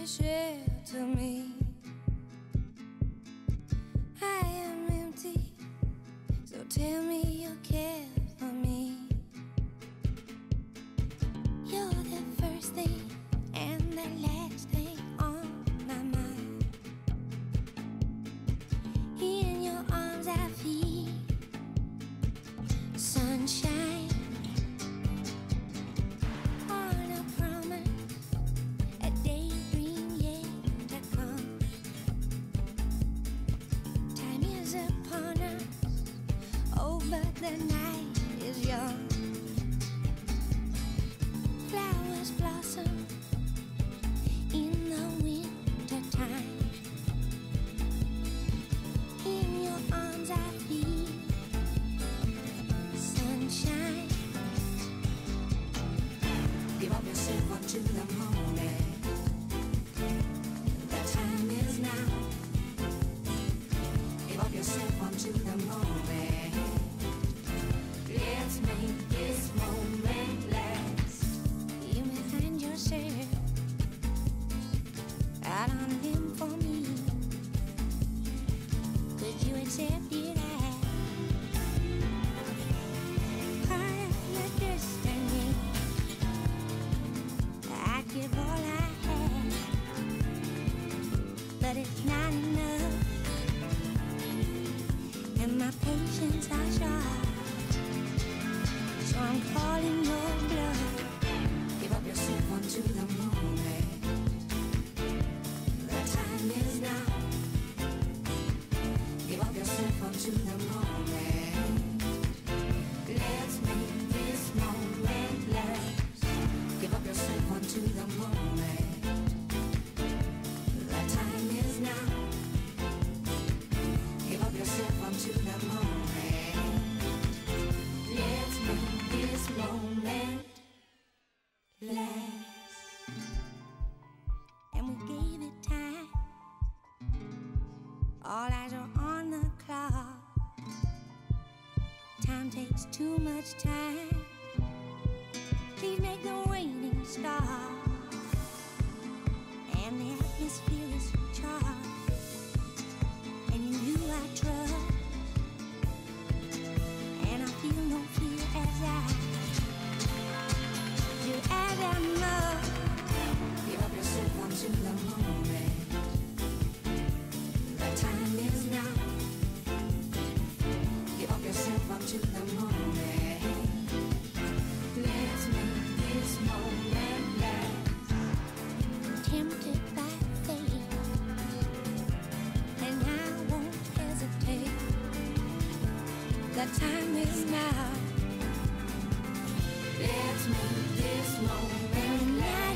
shelter me. I am empty, so tell me you care for me. You're the first thing and the last thing on my mind. In your arms I feel sunshine. But the night is young. Flowers blossom in the winter time. In your arms I feel sunshine. Give up yourself unto the moment. The time is now. Give up yourself unto the moment. Let's make this moment last. You may find yourself out on a limb for me. Could you accept it as part of your destiny? I'd give all I have, but it's not enough, and my patience are short. So I'm calling your bluff. Give up yourself unto the moment. The time is now. Give up yourself unto the moment. Let's make this moment last. Give up yourself unto the moment. The time is now. Give up yourself unto the moment. Let's make this moment last. And we gave it time. All eyes are on the clock. Time takes too much time. Please make the waiting stop. And the atmosphere is charged, and in you I trust, and I feel no fear as I do as I must. Give up yourself unto the moment. The time is now. Give up yourself unto the moment. Let's make this moment last. Tempted by fate, and I won't hesitate. The time is now. Let's make this moment last.